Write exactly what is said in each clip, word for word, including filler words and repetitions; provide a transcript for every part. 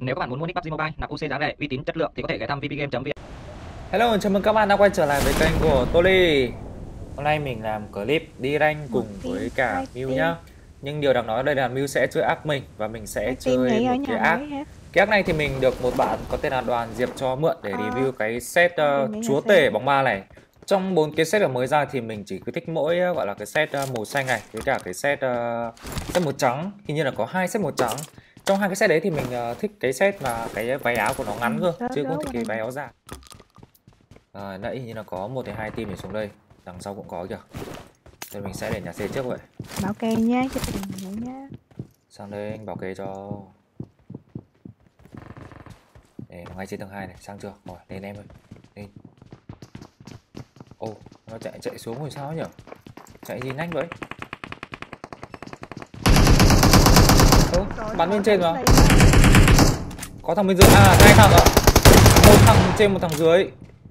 Nếu các bạn muốn mua nick pê u bê giê Mobile nạp u xê giá rẻ, uy tín, chất lượng thì có thể ghé thăm vpgame chấm vn. Hello, chào mừng các bạn đã quay trở lại với kênh của Toli. Hôm nay mình làm clip đi rank cùng với cả Mew nhá. Nhưng điều đáng nói ở đây là Mew sẽ chơi ác mình và mình sẽ chơi một cái ác. Cái ác này thì mình được một bạn có tên là Đoàn Diệp cho mượn để review cái set uh, chúa tể bóng ma này. Trong bốn cái set ở mới ra thì mình chỉ cứ thích mỗi uh, gọi là cái set uh, màu xanh này với cả cái set uh, set màu trắng. Hình như là có hai set màu trắng. Trong hai cái set đấy thì mình uh, thích cái set mà cái váy áo của nó ngắn cơ, chứ không thích cái váy áo dài. À, nãy như là có một hay hai team để xuống đây, đằng sau cũng có kìa. Rồi mình sẽ để nhà xe trước vậy. Bảo kê nha, cho mình nhá. Sang đây anh bảo kê cho. Để nó ngay trên tầng hai này, sang chưa? Rồi, lên em ơi. Lên. Ô, oh, nó chạy chạy xuống rồi sao nhỉ? Chạy gì nhanh vậy? Ơ, oh, bắn lên trên mà. Có thằng bên dưới, à hai thằng ạ. Một thằng trên một thằng dưới.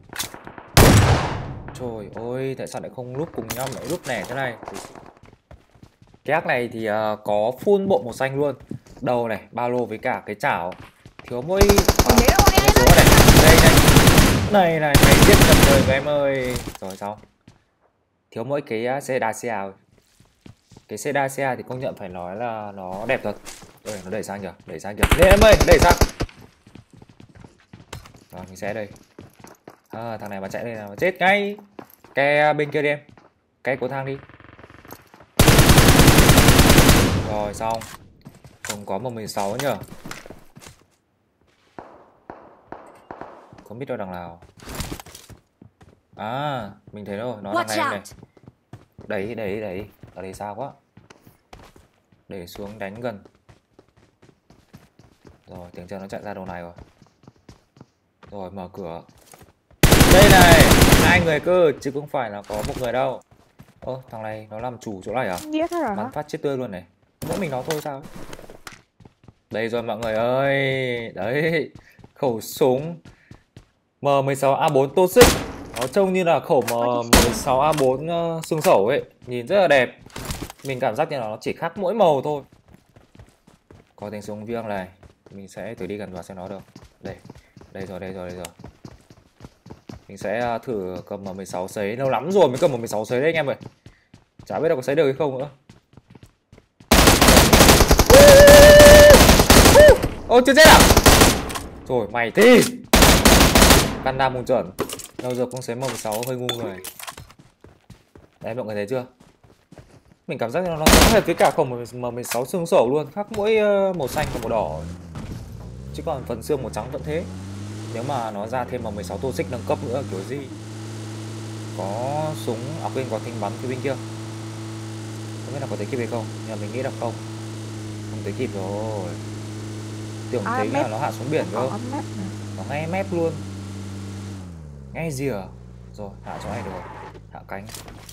Trời ơi, tại sao lại không lúc cùng nhau lại lúc nẻ thế này? Cái ác này thì uh, có full bộ màu xanh luôn. Đầu này, ba lô với cả cái chảo. Thiếu mỗi uh, cái số này. Đây này. Này này, mày giết chậm đời của em ơi. Rồi xong. Thiếu mỗi cái uh, Sedacia. Cái Sedacia thì công nhận phải nói là nó đẹp thật. Đây, nó đẩy sang kìa, đẩy sang kìa. Lên em ơi, đẩy sang. Rồi, mình sẽ đây. À, thằng này mà chạy lên là chết ngay. Cái bên kia đi em. Cái cầu thang đi. Rồi xong. Không có một mười sáu nhở. Không biết đâu đằng nào. À, mình thấy rồi, nó đằng này này. Đấy, đấy, đấy. Ở đây sao quá. Để xuống đánh gần. Rồi, tiếng chân nó chạy ra đầu này rồi. Rồi, mở cửa. Đây này, hai người cơ, chứ không phải là có một người đâu. Ơ, thằng này nó làm chủ chỗ này à? Bắn phát chết tươi luôn này. Mỗi mình nó thôi sao ấy. Đây rồi mọi người ơi. Đấy, khẩu súng M mười sáu A bốn Toxic. Nó trông như là khẩu M mười sáu A bốn uh, xương sẩu ấy. Nhìn rất là đẹp. Mình cảm giác như là nó chỉ khác mỗi màu thôi. Có tiếng súng viêng này. Mình sẽ thử đi gần vào xem nó được. Đây, đây rồi, đây rồi, đây rồi. Mình sẽ thử cầm M mười sáu sấy. Lâu lắm rồi mới cầm M mười sáu sấy đấy anh em ơi. Chả biết là có sấy được hay không nữa. Ô chưa chết à? Rồi mày thi Gundam mùng chuẩn. Lâu giờ cũng sấy M mười sáu hơi ngu người. Đấy mọi người thấy chưa? Mình cảm giác nó nó giống hệt với cả khẩu M mười sáu xương sẩu luôn. Khác mỗi màu xanh và màu đỏ. Chứ còn phần xương màu trắng vẫn thế. Nếu mà nó ra thêm M mười sáu Toxic nâng cấp nữa kiểu gì. Có súng, à quên có thanh bắn phía bên kia. Không biết là có tới kịp hay không. Nhưng mà mình nghĩ là không. Không tới kịp rồi. Tưởng thấy là nó hạ xuống biển cơ. Nó ngay mép luôn. Ngay rìa. Rồi hạ chỗ này được. Hạ cánh.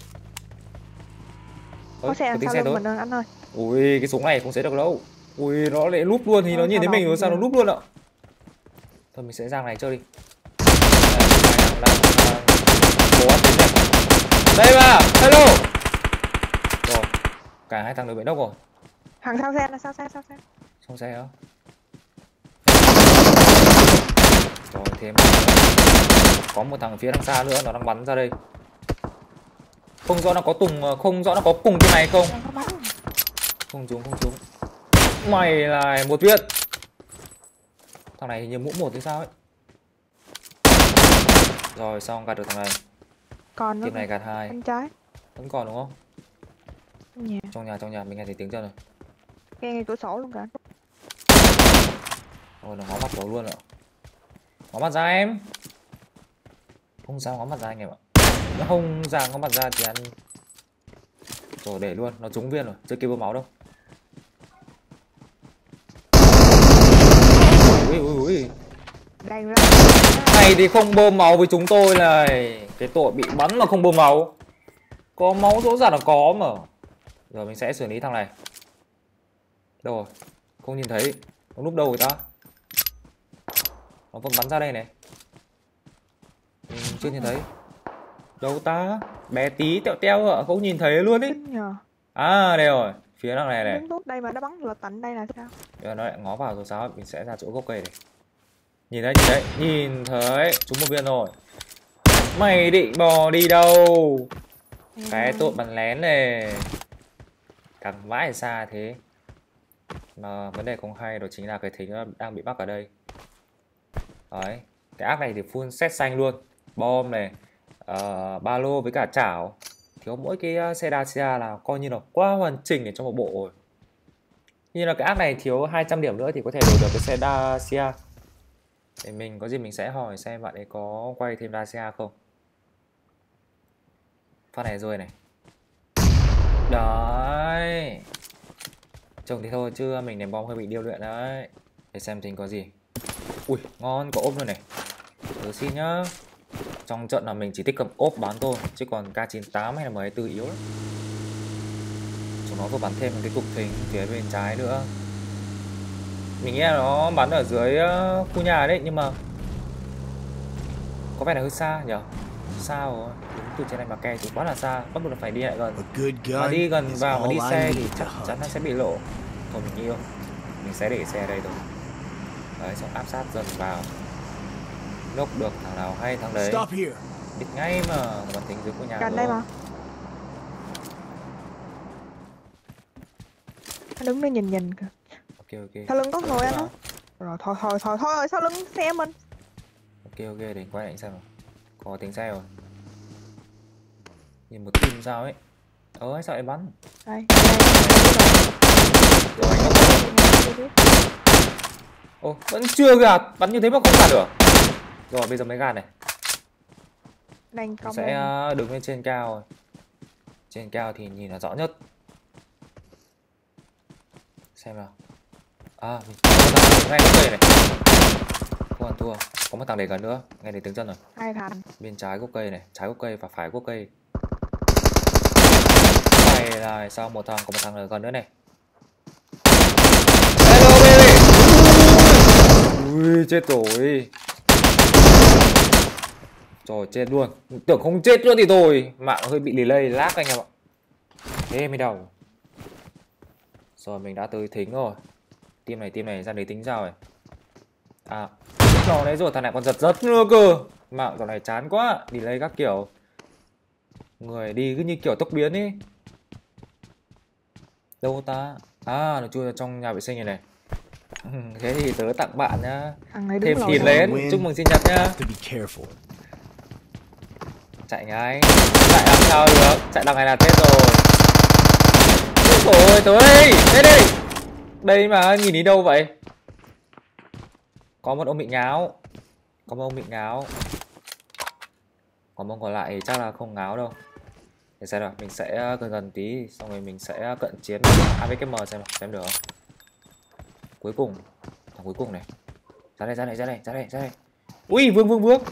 Ôi, có xe đằng sau lưng mình anh ơi. Ui cái súng này không xế được đâu. Ui nó lại lúp luôn thì nó nhìn thấy mình rồi sao nó lúp luôn ạ. Thôi mình sẽ ra này chơi đi. Đây mà, hello. Rồi, cả hai thằng đều bị nốc rồi. Thằng sau xe là sau xe, sau xe. Sau xe hả? Rồi thêm có một thằng phía đằng xa nữa nó đang bắn ra đây. Không rõ nó có tùng, không rõ nó có cùng cái này không. Không trúng, không trúng. Mày là một viên. Thằng này hình như mũ một hay sao ấy. Rồi xong gạt được thằng này. Còn team này gạt hai. Bên trái. Vẫn còn đúng không? Trong nhà. Trong nhà, trong nhà mình nghe thấy tiếng chân rồi. Nghe ngay cửa sổ luôn cả. Ôi nó ngó mặt vào luôn ạ. Ngó mặt ra em. Không sao ngó mặt ra anh em ạ. Nó không ra ngó mặt ra thì ăn. Rồi để luôn, nó trúng viên rồi, chưa kịp bơm máu đâu. Ui ui ui. Này thì không bơm máu với chúng tôi này. Cái tội bị bắn mà không bơm máu. Có máu rõ ràng là có mà. Rồi mình sẽ xử lý thằng này. Đâu rồi? Không nhìn thấy. Nó núp đâu người ta? Nó vẫn bắn ra đây này. Mình chưa nhìn thấy. Đâu ta? Bé tí tẹo teo ạ, không nhìn thấy luôn ý. À đây rồi. Phía đằng này này. Đứng tốt đây mà nó bắn là tận đây là sao? Giờ nó lại ngó vào rồi sao? Mình sẽ ra chỗ gốc cây này. Nhìn thấy, nhìn thấy, nhìn thấy. Trúng một viên rồi. Mày định bò đi đâu? Cái tụi bắn lén này. Càng vãi xa thế. Mà vấn đề không hay đó chính là cái thính nó đang bị mắc ở đây. Đấy. Cái ác này thì full set xanh luôn. Bom này, uh, ba lô với cả chảo. Thiếu mỗi cái xe Dacia là coi như là quá hoàn chỉnh ở trong một bộ rồi. Như là cái ác này thiếu hai trăm điểm nữa thì có thể đổi được cái xe Dacia. Để mình có gì mình sẽ hỏi xem bạn ấy có quay thêm Dacia không. Phát này rồi này. Đấy. Trông thì thôi chứ mình ném bom hơi bị điêu luyện đấy. Để xem tính có gì. Ui ngon, có ốp luôn này. Thử xin nhá. Trong trận là mình chỉ thích cầm ốp bán thôi. Chứ còn K chín tám hay là M hai tư yếu lắm. Chúng nó vừa bắn thêm một cái cục thính phía bên trái nữa. Mình nghĩ là nó bắn ở dưới khu nhà đấy. Nhưng mà có vẻ là hơi xa nhỉ. Xa rồi. Đứng từ trên này mà kè thì quá là xa. Bắt buộc là phải đi lại gần. Mà đi gần vào mà đi xe thì chắc chắn nó sẽ bị lộ. Thôi mình yêu. Mình sẽ để xe ở đây thôi. Đấy, xong áp sát dần vào. Nốc được thằng nào hay thằng đấy. Biết ngay mà bắn tính dưới khu nhà. Gần đây mà. Nó đứng đây nhìn nhìn kìa. Ok ok. Sau lưng có người anh á. Rồi thôi thôi thôi thôi sau lưng xe mình. Ok ok để quay lại xem nào. Có tiếng xe rồi. Nhìn một team sao ấy. Ơ sao lại bắn. Đây. Rồi anh không. Ồ vẫn chưa gạt. Bắn như thế mà không gạt được. Rồi bây giờ mới gạt này. Đang công sẽ lên. Đứng lên trên cao rồi. Trên cao thì nhìn là rõ nhất. Xem nào. À mình có một thằng ngay gốc cây này. Không ăn thua. Có một thằng để gần nữa. Nghe thấy tiếng chân rồi. Hai thằng. Bên trái gốc cây này. Trái gốc cây và phải gốc cây. Này là sau một thằng. Có một thằng ở gần nữa này. Hello baby. Ui chết rồi. Trời chết luôn. Tưởng không chết nữa thì thôi. Mạng hơi bị delay lag anh em ạ. Thế mới đầu. Rồi mình đã tới thính rồi. Team này team này ra đấy tính sao rồi. À trò đấy rồi thằng này còn giật giật nữa cơ. Mạng trò này chán quá. Delay các kiểu. Người đi cứ như kiểu tốc biến ý. Đâu ta. À nó chui vào trong nhà vệ sinh này này. Thế thì tớ tặng bạn nhá. Thêm thịt lên. Chúc mừng sinh nhật nhá. Chạy ngay. Chạy làm sao được. Chạy đằng này là chết rồi. Ôi tới đây. Đây đây. Đây mà nhìn đi đâu vậy. Có một ông bị ngáo. Có một ông bị ngáo. Còn ông còn lại chắc là không ngáo đâu. Để xem nào. Mình sẽ gần gần tí. Xong rồi mình sẽ cận chiến a vê ca em xem nào. Xem được không. Cuối cùng. Thằng cuối cùng này. Ra đây ra đây ra đây ra đây ra đây. Ui vương vương vương.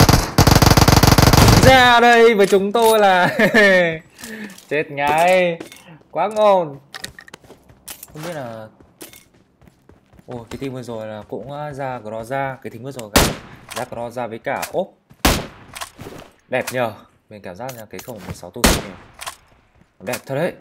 Ra đây với chúng tôi là chết ngay. Quá ngon. Không biết là. Ôi cái team vừa rồi là cũng ra Groza. Cái team vừa rồi cả ra Groza với cả ốp. Đẹp nhờ. Mình cảm giác là cái khẩu mười sáu tu này đẹp thật đấy.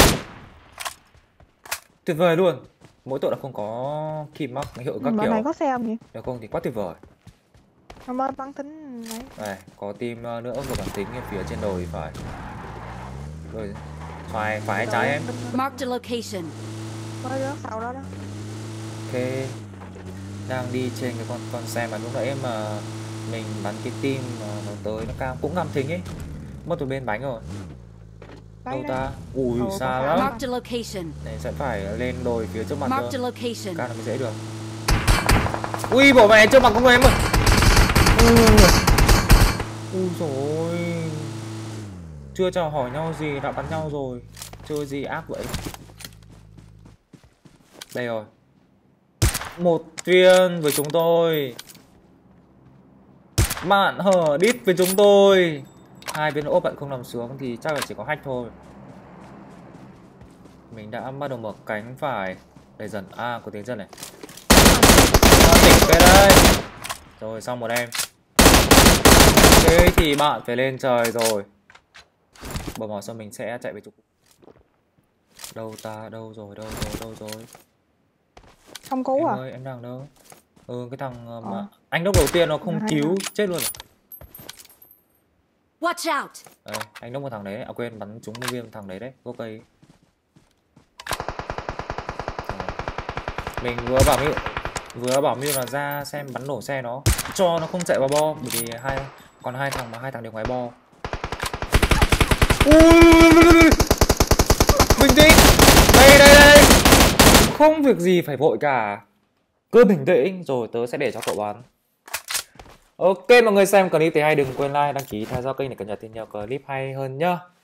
Tuyệt vời luôn. Mỗi tội là không có kim mắc hiệu các mà kiểu. này có xe không nhỉ? Nếu không thì quá tuyệt vời. Không ơi bắn tính này. Này có team nữa của bản tính phía trên đồi phải. Rồi phải phải trái em. Mark the location. Có đó sau đó đó. Ok. Đang đi trên cái con con xe mà lúc nãy mà mình bắn cái team mà nó tới nó cam cũng ngắm thính ấy. Mất từ bên bánh rồi. Đâu ta? Ui Ồ, xa lắm. Mark the location. Này sẽ phải lên đồi phía trước mặt Mark cơ. the location. Càng mới dễ được. Ui bỏ mẹ trước mặt con người em ơi. Ui dồi. Chưa chào hỏi nhau gì đã bắn nhau rồi. Chơi gì ác vậy. Đây rồi. Một viên với chúng tôi. Bạn hở đít với chúng tôi. Hai viên ốp bạn không nằm xuống thì chắc là chỉ có hack thôi. Mình đã bắt đầu mở cánh phải. Đây dần. À có tiếng chân này. À, tỉnh cái đây. Rồi xong một em. Thế thì bạn phải lên trời rồi. Bờ mỏ xong mình sẽ chạy về trục. Đâu ta, đâu rồi, đâu rồi, đâu rồi. Không cứu Em à? ơi, em đang đâu? Ừ, cái thằng ờ, mà Ờ. anh đốc đầu tiên nó không Hai cứu, thằng. chết luôn. Watch out! Đây, anh đốc một thằng đấy, à quên, bắn trúng một viên thằng đấy đấy, gốc cây. Rồi. Mình vừa bảo Miu, vừa bảo Miu là ra xem bắn nổ xe nó, cho nó không chạy vào bo, bởi vì hai còn hai thằng mà hai thằng đều ngoài bo. Ui, bình tĩnh, đây đây đây, không việc gì phải vội cả, cứ bình tĩnh rồi tớ sẽ để cho cậu bắn. Ok mọi người xem clip thì hay đừng quên like, đăng ký theo dõi kênh để cập nhật tin nhiều clip hay hơn nhá.